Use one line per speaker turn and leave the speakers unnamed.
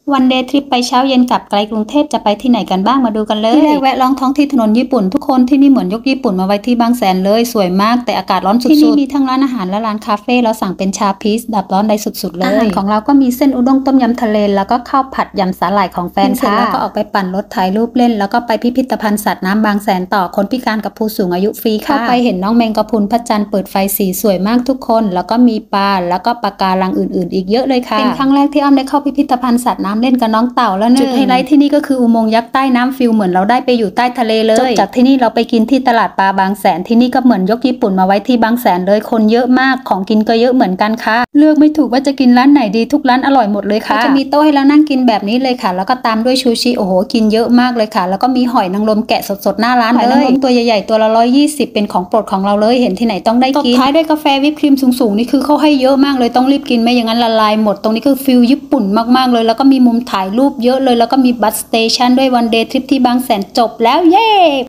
วันเดย์ทริปไปเช้าเย็นกลับไกลกรุงเทพจะไปที่ไหนกันบ้างมาดูกันเลยที่แรกแวะลองท้องที่ถนนญี่ปุ่นทุกคนที่นี่เหมือนยกญี่ปุ่นมาไว้ที่บางแสนเลยสวยมากแต่อากาศร้อนสุดๆที่นี่มีทั้งร้านอาหารและร้านคาเฟ่เราสั่งเป็นชาพีชดับร้อนได้สุดๆเลยอาหารของเราก็มีเส้นอุด้งต้มยำทะเลแล้วก็ข้าวผัดยำสาหร่ายของแฟนค่ะแล้วก็ออกไปปั่นรถถ่ายรูปเล่นแล้วก็ไปพิพิธภัณฑ์สัตว์น้ำบางแสนต่อคนพิการกับผู้สูงอายุฟรีค่ะเข้าไปเห็นน้องแมงกะพรุนพระจันทร์เปิดไฟสีสวยมากทุกคนแล้วก็มีปลาแล้วก็ปะการังอื่นๆอีกเยอะเลยค่ะเป็นครั้งแรกที่อ้อมได้เข้าพิพิธภัณฑ์สัตว์น้ำเล่นกับน้องเต่าแล้วจุดไฮไลท์ที่นี่ก็คืออุโมงค์ยักษ์ใต้น้ำฟิลเหมือนเราได้ไปอยู่ใต้ทะเลเลยจบจากที่นี่เราไปกินที่ตลาดปลาบางแสนที่นี่ก็เหมือนยกญี่ปุ่นมาไว้ที่บางแสนเลยคนเยอะมากของกินก็เยอะเหมือนกันค่ะเลือกไม่ถูกว่าจะกินร้านไหนดีทุกร้านอร่อยหมดเลยค่ะจะมีโต๊ะให้เรานั่งกินแบบนี้เลยค่ะแล้วก็ตามด้วยชูชิโอ้โหกินเยอะมากเลยค่ะแล้วก็มีหอยนางรมแกะสดๆหน้าร้านเลยหอยนางรมตัวใหญ่ๆตัวละ120เป็นของโปรดของเราเลยเห็นที่ไหนต้องได้กินตบท้ายด้วยกาแฟวิปครีมสูงๆนี่คือเขาให้เยอะมากเลยต้องรีบกินไม่อย่างนั้นละลายหมดตรงนี้คือฟิลญี่ปุ่นมากๆเลยแล้วก็มีมุมถ่ายรูปเยอะเลยแล้วก็มีบัสสเตชันด้วยวันเดย์ทริปที่บางแสนจบแล้วเย้